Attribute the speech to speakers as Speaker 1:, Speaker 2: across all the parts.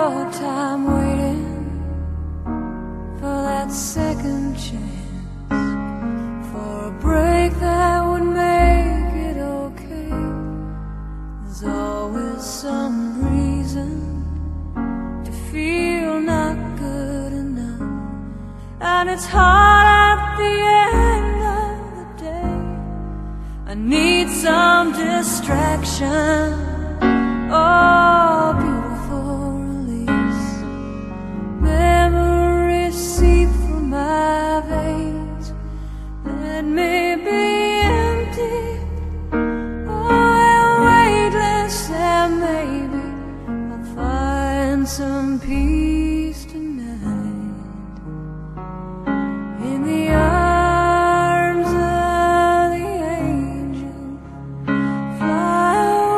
Speaker 1: your time waiting for that second chance, for a break that would make it okay. There's always some reason to feel not good enough, and it's hard at the end of the day. I need some distraction. Oh, beautiful release. Memories seep through my veins. Let me be empty, oh, and weightless, and maybe I'll find some peace tonight in the arms of the angel. Fly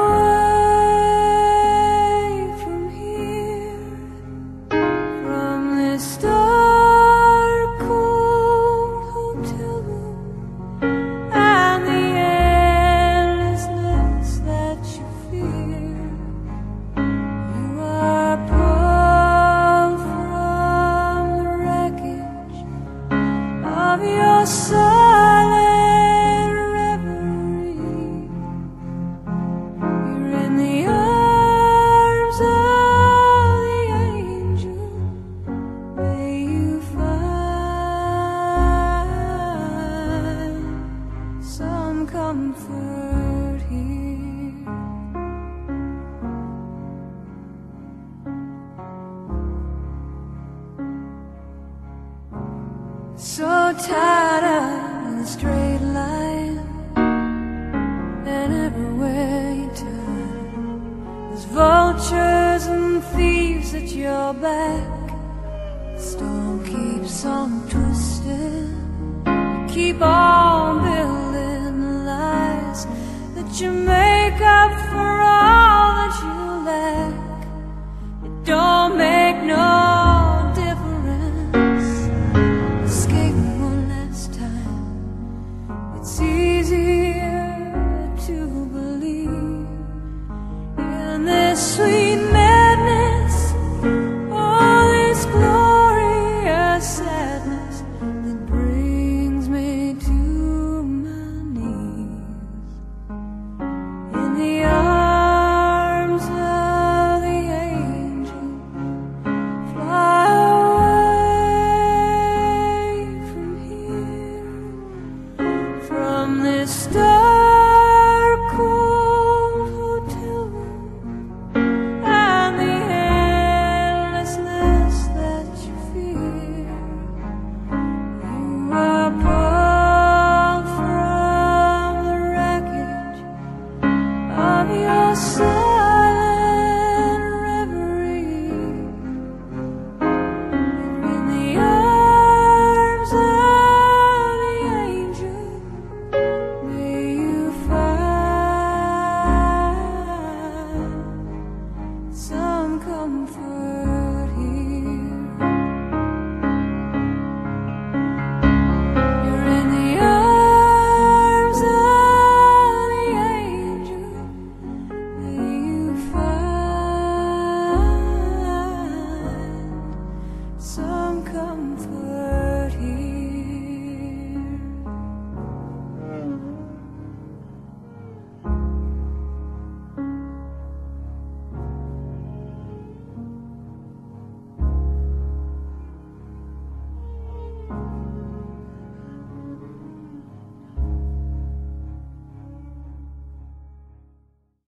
Speaker 1: away from here, from this dark, cold hotel room, and the endlessness that you fear. You are pulled from the wreckage of your silent reverie. You're in the arms of the angel. May you find some comfort here. So tired of the straight line, and everywhere you turn, there's vultures and thieves at your back. The storm keeps on twisting. You keep on building the lies that you made.